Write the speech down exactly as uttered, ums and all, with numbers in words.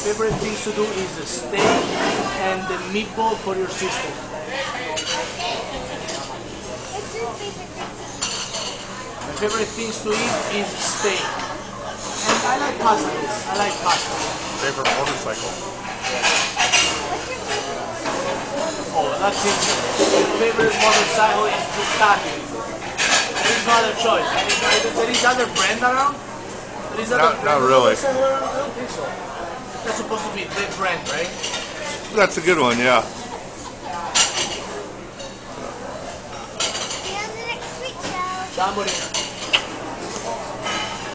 favorite things to do is the steak and the meatball for your sister. My favorite things to eat is steak. And I like pasta. I like pasta. Favorite motorcycle? Oh, that's it. My favorite motorcycle is Viviani. There is no other choice. There is other brand around? There is other Not, brand not really. I don't think so. That's supposed to be the brand, right? That's a good one, yeah. See you on the next week show. Ciao, Morena.